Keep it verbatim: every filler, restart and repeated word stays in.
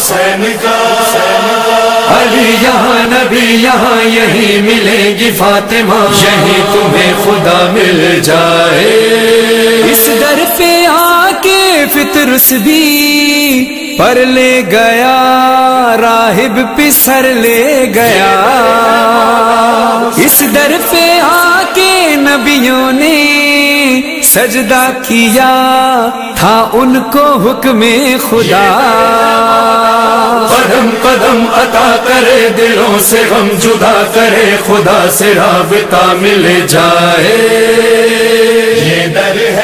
हुसैन का। अली यहाँ नबी यहाँ यहीं मिलेगी फातिमा, यहीं तुम्हें खुदा मिल जाए। इस दर पे आके फितरस भी पर ले गया, राहिब पिसर ले गया। इस दर पे आके नबियों ने सजदा किया, था उनको हुक्मे खुदा। कदम कदम अता करे, दिलों से गम जुदा करे, खुदा से राबता मिल जाए। ये दर है